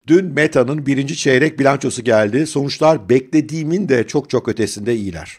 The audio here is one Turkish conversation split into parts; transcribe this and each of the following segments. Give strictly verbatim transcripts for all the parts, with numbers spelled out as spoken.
Dün Meta'nın birinci çeyrek bilançosu geldi. Sonuçlar beklediğimin de çok çok ötesinde iyiler.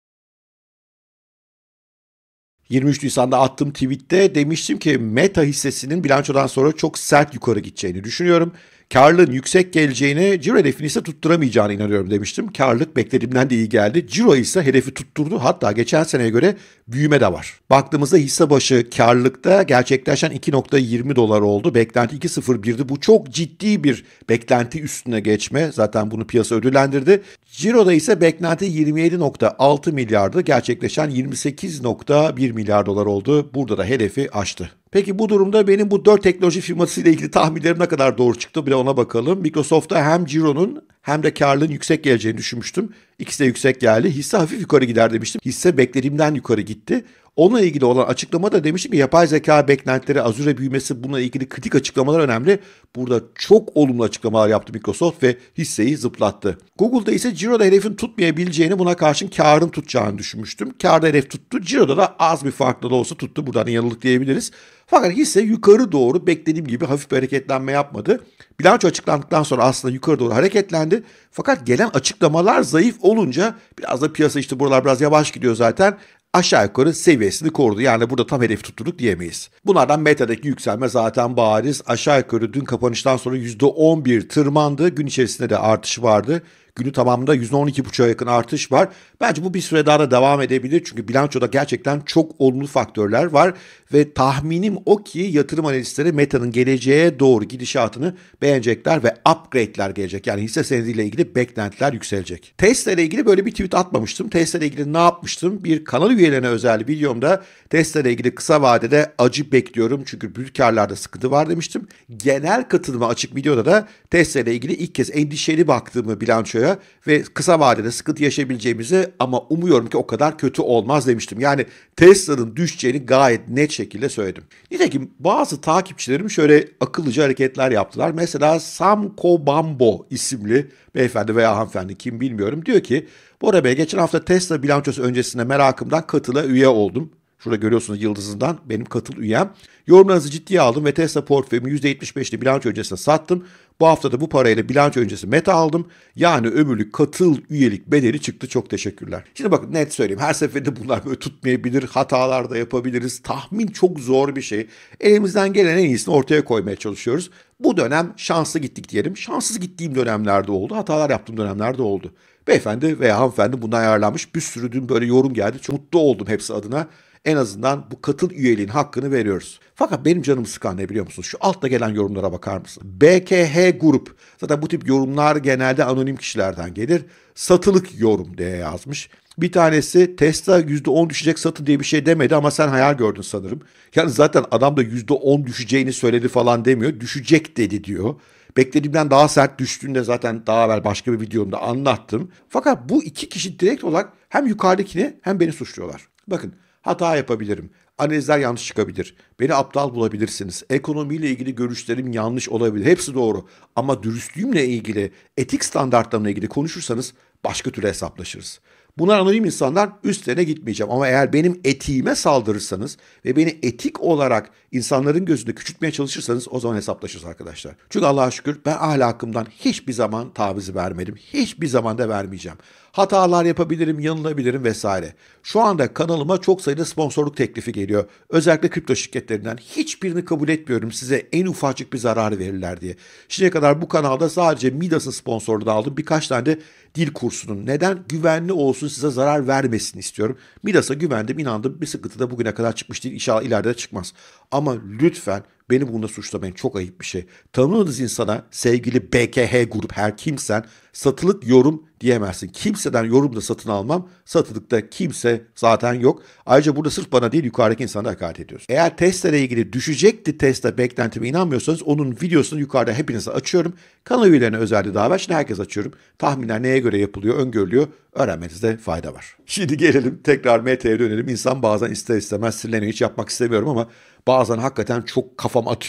yirmi üç Nisan'da attığım tweette demiştim ki Meta hissesinin bilançodan sonra çok sert yukarı gideceğini düşünüyorum. Karlılığın yüksek geleceğini, ciro hedefini ise tutturamayacağını inanıyorum demiştim. Karlılık beklediğimden de iyi geldi. Ciro ise hedefi tutturdu. Hatta geçen seneye göre büyüme de var. Baktığımızda hisse başı karlılıkta gerçekleşen iki nokta yirmi dolar oldu. Beklenti iki nokta sıfır birdi. Bu çok ciddi bir beklenti üstüne geçme. Zaten bunu piyasa ödüllendirdi. Ciro'da ise beklenti yirmi yedi nokta altı milyardı. Gerçekleşen yirmi sekiz nokta bir milyar dolar oldu. Burada da hedefi aştı. Peki bu durumda benim bu dört teknoloji firması ile ilgili tahminlerim ne kadar doğru çıktı? Bir de ona bakalım. Microsoft'ta hem cironun hem de karlılığın yüksek geleceğini düşünmüştüm. İkisi de yüksek geldi. Hisse hafif yukarı gider demiştim. Hisse beklediğimden yukarı gitti. Onunla ilgili olan açıklamada demiştim ki yapay zeka beklentileri, Azure büyümesi, bununla ilgili kritik açıklamalar önemli. Burada çok olumlu açıklamalar yaptı Microsoft ve hisseyi zıplattı. Google'da ise ciroda hedefin tutmayabileceğini, buna karşın karın tutacağını düşünmüştüm. Karda hedef tuttu, ciroda da az bir farklı da olsa tuttu. Buradan yanıldık diyebiliriz. Fakat hisse yukarı doğru beklediğim gibi hafif bir hareketlenme yapmadı. Bilanço açıklandıktan sonra aslında yukarı doğru hareketlendi. Fakat gelen açıklamalar zayıf olunca biraz da piyasa işte buralar biraz yavaş gidiyor zaten. Aşağı yukarı seviyesini korudu. Yani burada tam hedef tutturduk diyemeyiz. Bunlardan Meta'daki yükselme zaten bariz. Aşağı yukarı dün kapanıştan sonra yüzde on bir tırmandı. Gün içerisinde de artış vardı. Günü tamamında yüzde on iki buçuğa yakın artış var. Bence bu bir süre daha da devam edebilir. Çünkü bilançoda gerçekten çok olumlu faktörler var. Ve tahminim o ki yatırım analistleri Meta'nın geleceğe doğru gidişatını beğenecekler ve upgrade'ler gelecek. Yani hisse senediyle ilgili beklentiler yükselecek. Tesla ile ilgili böyle bir tweet atmamıştım. Tesla ile ilgili ne yapmıştım? Bir kanal üyelerine özel videomda Tesla ile ilgili kısa vadede acı bekliyorum. Çünkü büyük karlarda sıkıntı var demiştim. Genel katılıma açık videoda da Tesla ile ilgili ilk kez endişeli baktığımı bilançoya ve kısa vadede sıkıntı yaşayabileceğimizi ama umuyorum ki o kadar kötü olmaz demiştim. Yani Tesla'nın düşeceğini gayet net şekilde söyledim. Nitekim bazı takipçilerim şöyle akıllıca hareketler yaptılar. Mesela Samko Bambo isimli beyefendi veya hanımefendi kim bilmiyorum diyor ki Bora Bey geçen hafta Tesla bilançosu öncesinde merakımdan katıla üye oldum. Şurada görüyorsunuz yıldızından benim katıl üyem. Yorumlarınızı ciddiye aldım ve Tesla portföyümü yüzde yetmiş beşli bilanço öncesinde sattım. Bu hafta da bu parayla bilanço öncesi Meta aldım. Yani ömürlük katıl üyelik bedeli çıktı. Çok teşekkürler. Şimdi bakın net söyleyeyim. Her seferinde bunlar böyle tutmayabilir. Hatalar da yapabiliriz. Tahmin çok zor bir şey. Elimizden gelen en iyisini ortaya koymaya çalışıyoruz. Bu dönem şanslı gittik diyelim. Şanssız gittiğim dönemlerde oldu. Hatalar yaptığım dönemlerde oldu. Beyefendi veya hanımefendi bundan ayarlanmış. Bir sürü dün böyle yorum geldi. Çok mutlu oldum hepsi adına. En azından bu katıl üyeliğin hakkını veriyoruz. Fakat benim canımı sıkan ne biliyor musunuz? Şu altta gelen yorumlara bakar mısın? B K H Grup. Zaten bu tip yorumlar genelde anonim kişilerden gelir. Satılık yorum diye yazmış. Bir tanesi Tesla yüzde on düşecek satın diye bir şey demedi ama sen hayal gördün sanırım. Yani zaten adam da yüzde on düşeceğini söyledi falan demiyor. Düşecek dedi diyor. Beklediğimden daha sert düştüğünde zaten daha evvel başka bir videomda anlattım. Fakat bu iki kişi direkt olarak hem yukarıdakini hem beni suçluyorlar. Bakın hata yapabilirim. Analizler yanlış çıkabilir. Beni aptal bulabilirsiniz. Ekonomiyle ilgili görüşlerim yanlış olabilir. Hepsi doğru. Ama dürüstlüğümle ilgili, etik standartlarımla ilgili konuşursanız başka türlü hesaplaşırız. Bunlar anonim insanlar, üstlerine gitmeyeceğim. Ama eğer benim etiğime saldırırsanız ve beni etik olarak insanların gözünde küçültmeye çalışırsanız o zaman hesaplaşırız arkadaşlar. Çünkü Allah'a şükür ben ahlakımdan hiçbir zaman taviz vermedim. Hiçbir zaman da vermeyeceğim. Hatalar yapabilirim, yanılabilirim vesaire. Şu anda kanalıma çok sayıda sponsorluk teklifi geliyor. Özellikle kripto şirketlerinden. Hiçbirini kabul etmiyorum size en ufacık bir zarar verirler diye. Şimdiye kadar bu kanalda sadece Midas'ın sponsorluğunu aldım. Birkaç tane de dil kursunun. Neden? Güvenli olsun, size zarar vermesin istiyorum. Midas'a güvendim, inandım. Bir sıkıntı da bugüne kadar çıkmış değil. İnşallah ileride de çıkmaz. Ama lütfen beni bunda suçlamayın. Çok ayıp bir şey. Tanımadığınız insana sevgili B K H grup her kimsen satılık yorum diyemezsin. Kimseden yorum da satın almam. Satılıkta kimse zaten yok. Ayrıca burada sırf bana değil yukarıdaki insana hakaret ediyorsun. Eğer Tesla ile ilgili düşecekti Tesla beklentime inanmıyorsanız onun videosunu yukarıda hepinize açıyorum. Kanal üyelerine özel davet. Şimdi herkes açıyorum. Tahminler neye göre yapılıyor, öngörülüyor. Öğrenmenizde fayda var. Şimdi gelelim tekrar Meta'ya dönelim. İnsan bazen ister istemez sinirleniyor. Hiç yapmak istemiyorum ama bazen hakikaten çok kafam atıyor.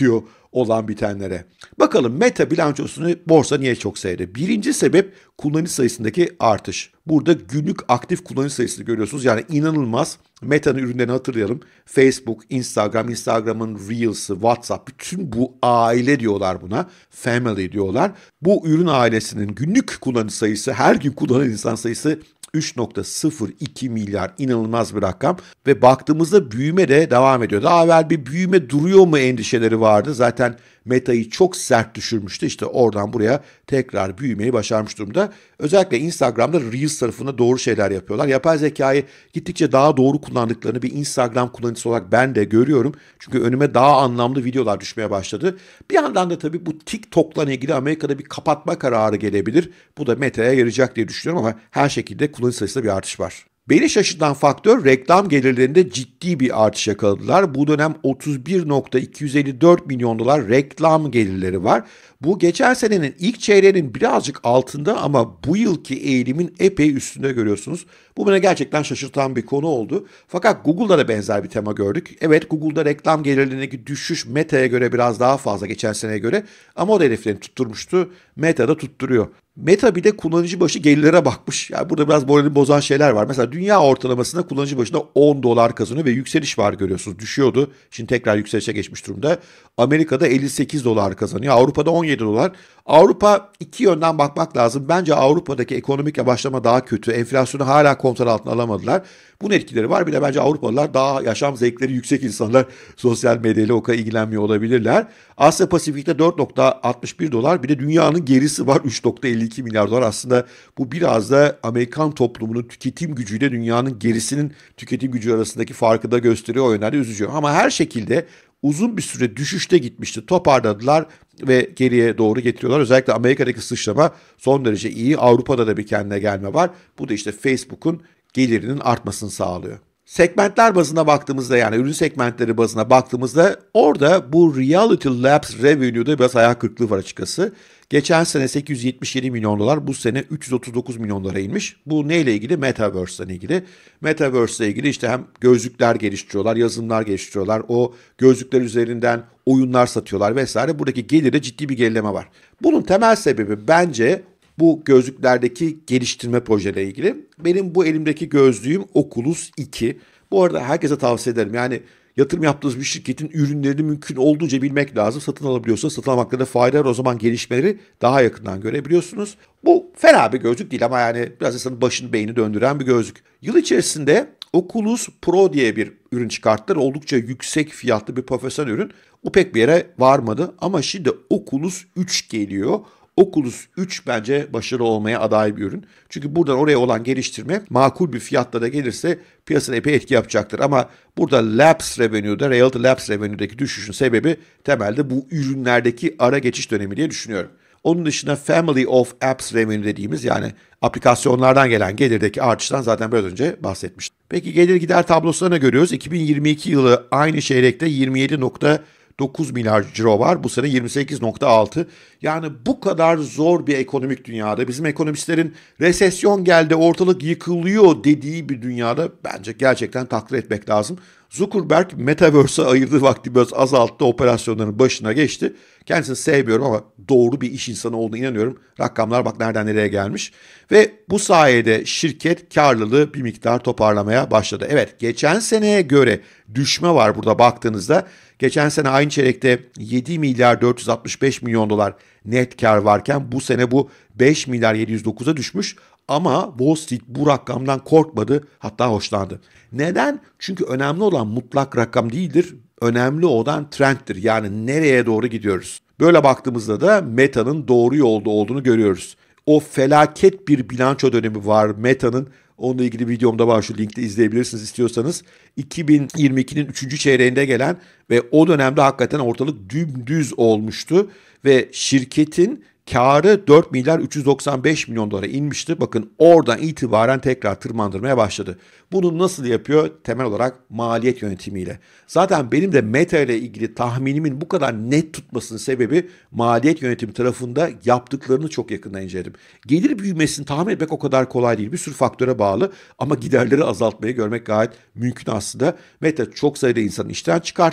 olan bitenlere. Bakalım Meta bilançosunu borsa niye çok sevdi? Birinci sebep kullanıcı sayısındaki artış. Burada günlük aktif kullanıcı sayısını görüyorsunuz. Yani inanılmaz. Meta'nın ürünlerini hatırlayalım. Facebook, Instagram, Instagram'ın Reels'ı, WhatsApp, bütün bu aile diyorlar buna. Family diyorlar. Bu ürün ailesinin günlük kullanıcı sayısı, her gün kullanan insan sayısı üç nokta sıfır iki milyar, inanılmaz bir rakam ve baktığımızda büyüme de devam ediyor. Daha evvel bir büyüme duruyor mu endişeleri vardı. Zaten Meta'yı çok sert düşürmüştü. İşte oradan buraya tekrar büyümeyi başarmış durumda. Özellikle Instagram'da Reels tarafında doğru şeyler yapıyorlar. Yapay zekayı gittikçe daha doğru kullandıklarını bir Instagram kullanıcısı olarak ben de görüyorum. Çünkü önüme daha anlamlı videolar düşmeye başladı. Bir yandan da tabii bu TikTok'la ilgili Amerika'da bir kapatma kararı gelebilir. Bu da Meta'ya yarayacak diye düşünüyorum ama her şekilde kullanıcı sayısında bir artış var. Beni şaşırtan faktör reklam gelirlerinde ciddi bir artış yakaladılar. Bu dönem otuz bir nokta iki yüz elli dört milyon dolar reklam gelirleri var. Bu geçen senenin ilk çeyreğinin birazcık altında ama bu yılki eğilimin epey üstünde görüyorsunuz. Bu bana gerçekten şaşırtan bir konu oldu. Fakat Google'da da benzer bir tema gördük. Evet, Google'da reklam gelirlerindeki düşüş Meta'ya göre biraz daha fazla geçen seneye göre ama o da hedeflerini tutturmuştu. Meta da tutturuyor. Meta bir de kullanıcı başı gelirlere bakmış. Yani burada biraz moralini bozan şeyler var. Mesela dünya ortalamasında kullanıcı başına on dolar kazanıyor ve yükseliş var görüyorsunuz. Düşüyordu. Şimdi tekrar yükselişe geçmiş durumda. Amerika'da elli sekiz dolar kazanıyor. Avrupa'da on yedi dolar. Avrupa iki yönden bakmak lazım. Bence Avrupa'daki ekonomik yavaşlama daha kötü. Enflasyonu hala kontrol altına alamadılar. Bunun etkileri var. Bir de bence Avrupalılar daha yaşam zevkleri yüksek insanlar, sosyal medyayla o kadar ilgilenmiyor olabilirler. Asya Pasifik'te dört nokta altmış bir dolar. Bir de dünyanın gerisi var, üç nokta elli iki milyar dolar. Aslında bu biraz da Amerikan toplumunun tüketim gücüyle dünyanın gerisinin tüketim gücü arasındaki farkı da gösteriyor. O yönlerde üzücü. Ama her şekilde uzun bir süre düşüşte gitmişti. Toparladılar ve geriye doğru getiriyorlar. Özellikle Amerika'daki sıçrama son derece iyi. Avrupa'da da bir kendine gelme var. Bu da işte Facebook'un gelirinin artmasını sağlıyor. Segmentler bazına baktığımızda, yani ürün segmentleri bazına baktığımızda orada bu Reality Labs Revenue'da biraz hayal kırıklığı var açıkçası. Geçen sene sekiz yüz yetmiş yedi milyon dolar, bu sene üç yüz otuz dokuz milyon dolara inmiş. Bu neyle ilgili? Metaverse ile ilgili. Metaverse ile ilgili işte hem gözlükler geliştiriyorlar, yazılımlar geliştiriyorlar. O gözlükler üzerinden oyunlar satıyorlar vesaire. Buradaki gelirde ciddi bir gerileme var. Bunun temel sebebi bence bu gözlüklerdeki geliştirme projeleri ilgili. Benim bu elimdeki gözlüğüm Oculus iki. Bu arada herkese tavsiye ederim. Yani yatırım yaptığınız bir şirketin ürünlerini mümkün olduğunca bilmek lazım. Satın alabiliyorsanız satın almakta da fayda var. O zaman gelişmeleri daha yakından görebiliyorsunuz. Bu fena bir gözlük değil ama yani biraz insanın başını beyni döndüren bir gözlük. Yıl içerisinde Oculus Pro diye bir ürün çıkarttılar. Oldukça yüksek fiyatlı bir profesyonel ürün. Bu pek bir yere varmadı ama şimdi Oculus üç geliyor. Oculus üç bence başarılı olmaya aday bir ürün. Çünkü buradan oraya olan geliştirme makul bir fiyatla da gelirse piyasada epey etki yapacaktır. Ama burada Labs Revenue'da, Reality Labs Revenue'deki düşüşün sebebi temelde bu ürünlerdeki ara geçiş dönemi diye düşünüyorum. Onun dışında Family of Apps Revenue dediğimiz, yani aplikasyonlardan gelen gelirdeki artıştan zaten biraz önce bahsetmiştim. Peki gelir gider tablosuna görüyoruz. iki bin yirmi iki yılı aynı çeyrekte yirmi yedi nokta dokuz milyar ciro var. Bu sene yirmi sekiz nokta altı. Yani bu kadar zor bir ekonomik dünyada, bizim ekonomistlerin resesyon geldi, ortalık yıkılıyor dediği bir dünyada bence gerçekten takdir etmek lazım. Zuckerberg Metaverse'e ayırdığı vakti biraz azalttı, operasyonların başına geçti. Kendisini sevmiyorum ama doğru bir iş insanı olduğuna inanıyorum. Rakamlar bak nereden nereye gelmiş. Ve bu sayede şirket karlılığı bir miktar toparlamaya başladı. Evet, geçen seneye göre düşme var burada baktığınızda. Geçen sene aynı çeyrekte yedi milyar dört yüz altmış beş milyon dolar net kar varken bu sene bu beş milyar yedi yüz dokuza düşmüş. Ama Wall Street bu rakamdan korkmadı, hatta hoşlandı. Neden? Çünkü önemli olan mutlak rakam değildir. Önemli olan trenddir. Yani nereye doğru gidiyoruz? Böyle baktığımızda da Meta'nın doğru yolda olduğunu görüyoruz. O felaket bir bilanço dönemi var Meta'nın. Onunla ilgili videomda var, şu linkte izleyebilirsiniz istiyorsanız. iki bin yirmi ikinin üçüncü çeyreğinde gelen ve o dönemde hakikaten ortalık dümdüz olmuştu. Ve şirketin karı dört milyar üç yüz doksan beş milyon dolara inmişti. Bakın oradan itibaren tekrar tırmandırmaya başladı. Bunu nasıl yapıyor? Temel olarak maliyet yönetimiyle. Zaten benim de Meta ile ilgili tahminimin bu kadar net tutmasının sebebi maliyet yönetimi tarafında yaptıklarını çok yakından inceledim. Gelir büyümesini tahmin etmek o kadar kolay değil. Bir sürü faktöre bağlı ama giderleri azaltmayı görmek gayet mümkün aslında. Meta çok sayıda insanı işten çıkarttı.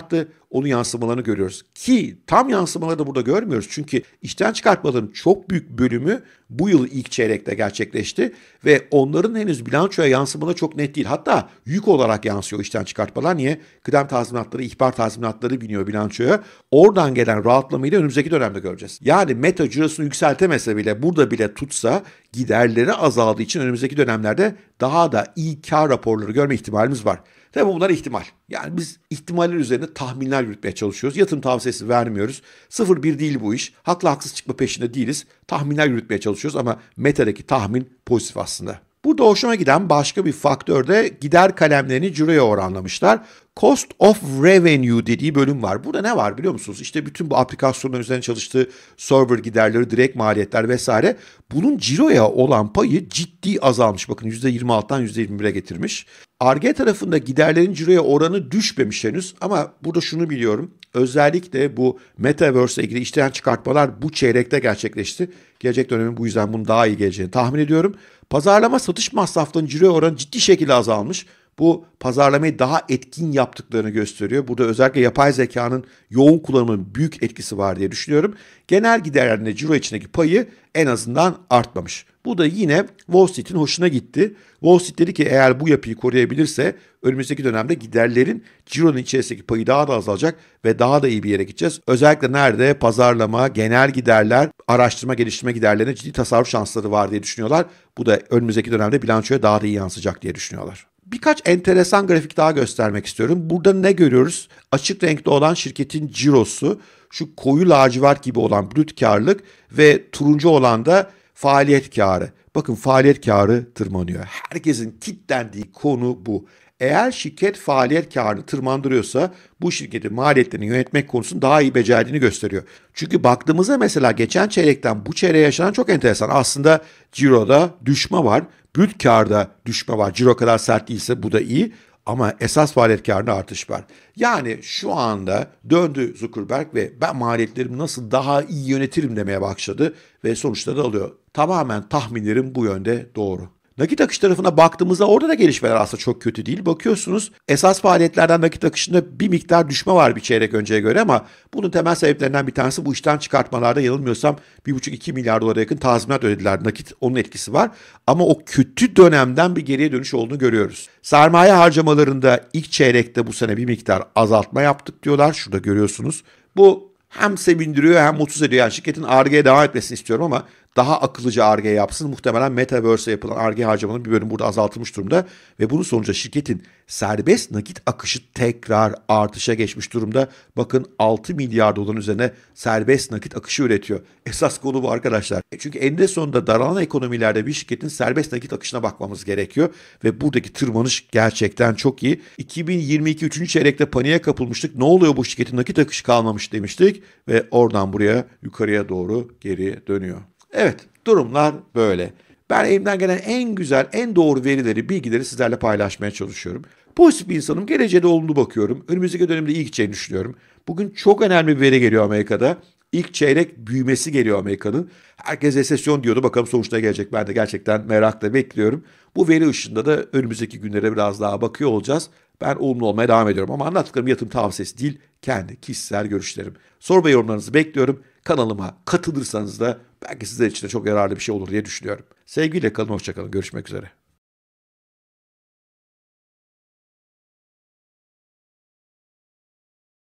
onun yansımalarını görüyoruz. Ki tam yansımaları da burada görmüyoruz. Çünkü işten çıkartmaların çok büyük bölümü bu yıl ilk çeyrekte gerçekleşti ve onların henüz bilançoya yansımaları çok net değil. Hatta yük olarak yansıyor işten çıkartmalar. Niye? Kıdem tazminatları, ihbar tazminatları biniyor bilançoya. Oradan gelen rahatlamayı da önümüzdeki dönemde göreceğiz. Yani Meta cirosunu yükseltemese bile, burada bile tutsa, giderleri azaldığı için önümüzdeki dönemlerde daha da iyi kar raporları görme ihtimalimiz var. Tabii bunlar ihtimal. Yani biz ihtimaller üzerinde tahminler yürütmeye çalışıyoruz. Yatırım tavsiyesi vermiyoruz. sıfır bir değil bu iş. Haklı haksız çıkma peşinde değiliz. Tahminler yürütmeye çalışıyoruz ama Meta'daki tahmin pozitif aslında. Burada hoşuma giden başka bir faktör de gider kalemlerini ciroya oranlamışlar. Cost of Revenue dediği bölüm var. Burada ne var biliyor musunuz? İşte bütün bu aplikasyonların üzerine çalıştığı server giderleri, direkt maliyetler vesaire. Bunun ciroya olan payı ciddi azalmış. Bakın yüzde yirmi altıdan yüzde yirmi bire getirmiş. Ar-Ge tarafında giderlerin ciroya oranı düşmemiş henüz. Ama burada şunu biliyorum. Özellikle bu Metaverse ile ilgili işten çıkartmalar bu çeyrekte gerçekleşti. Gelecek dönemin bu yüzden bunun daha iyi geleceğini tahmin ediyorum. Pazarlama satış masraflarının ciroya oranı ciddi şekilde azalmış. Bu pazarlamayı daha etkin yaptıklarını gösteriyor. Burada özellikle yapay zekanın yoğun kullanımının büyük etkisi var diye düşünüyorum. Genel giderlerinde ciro içindeki payı en azından artmamış. Bu da yine Wall Street'in hoşuna gitti. Wall Street dedi ki eğer bu yapıyı koruyabilirse önümüzdeki dönemde giderlerin cironun içerisindeki payı daha da azalacak ve daha da iyi bir yere gideceğiz. Özellikle nerede? Pazarlama, genel giderler, araştırma, geliştirme giderlerine ciddi tasarruf şansları var diye düşünüyorlar. Bu da önümüzdeki dönemde bilançoya daha da iyi yansıyacak diye düşünüyorlar. Birkaç enteresan grafik daha göstermek istiyorum. Burada ne görüyoruz? Açık renkli olan şirketin cirosu, şu koyu lacivert gibi olan brüt karlılık ve turuncu olan da faaliyet karı. Bakın faaliyet karı tırmanıyor. Herkesin kitlendiği konu bu. Eğer şirket faaliyet karını tırmandırıyorsa bu şirketin maliyetlerini yönetmek konusunda daha iyi becerdiğini gösteriyor. Çünkü baktığımızda mesela geçen çeyrekten bu çeyreğe yaşanan çok enteresan. Aslında ciroda düşme var. Brüt karda düşme var. Ciro kadar sert değilse bu da iyi. Ama esas faaliyet karında artış var. Yani şu anda döndü Zuckerberg ve ben maliyetlerimi nasıl daha iyi yönetirim demeye başladı. Ve sonuçları alıyor. Tamamen tahminlerim bu yönde doğru. Nakit akış tarafına baktığımızda orada da gelişmeler aslında çok kötü değil. Bakıyorsunuz esas faaliyetlerden nakit akışında bir miktar düşme var bir çeyrek önceye göre ama bunun temel sebeplerinden bir tanesi bu işten çıkartmalarda yanılmıyorsam bir buçuk iki milyar dolara yakın tazminat ödediler. Nakit onun etkisi var ama o kötü dönemden bir geriye dönüş olduğunu görüyoruz. Sermaye harcamalarında ilk çeyrekte bu sene bir miktar azaltma yaptık diyorlar. Şurada görüyorsunuz. Bu hem sevindiriyor hem mutsuz ediyor. Yani şirketin Ar-Ge'ye devam etmesini istiyorum ama daha akıllıca Ar-Ge yapsın. Muhtemelen Metaverse'e yapılan Ar-Ge harcamanın bir bölümü burada azaltılmış durumda. Ve bunun sonucu şirketin serbest nakit akışı tekrar artışa geçmiş durumda. Bakın altı milyar doların üzerine serbest nakit akışı üretiyor. Esas konu bu arkadaşlar. E çünkü eninde sonunda daralan ekonomilerde bir şirketin serbest nakit akışına bakmamız gerekiyor. Ve buradaki tırmanış gerçekten çok iyi. iki bin yirmi iki üçüncü çeyrekte paniğe kapılmıştık. Ne oluyor bu şirketin nakit akışı kalmamış demiştik. Ve oradan buraya yukarıya doğru geri dönüyor. Evet, durumlar böyle. Ben elimden gelen en güzel, en doğru verileri, bilgileri sizlerle paylaşmaya çalışıyorum. Pozitif bir insanım, geleceğe de olumlu bakıyorum. Önümüzdeki dönemde iyi gideceğini düşünüyorum. Bugün çok önemli bir veri geliyor Amerika'da. İlk çeyrek büyümesi geliyor Amerika'nın. Herkes resesyon diyordu, bakalım sonuçta gelecek. Ben de gerçekten merakla bekliyorum. Bu veri ışığında da önümüzdeki günlere biraz daha bakıyor olacağız. Ben olumlu olmaya devam ediyorum ama anlattıklarım yatırım tavsiyesi değil, kendi kişisel görüşlerim. Soru ve yorumlarınızı bekliyorum. Kanalıma katılırsanız da belki sizler için de çok yararlı bir şey olur diye düşünüyorum. Sevgiyle kalın, hoşça kalın. Görüşmek üzere.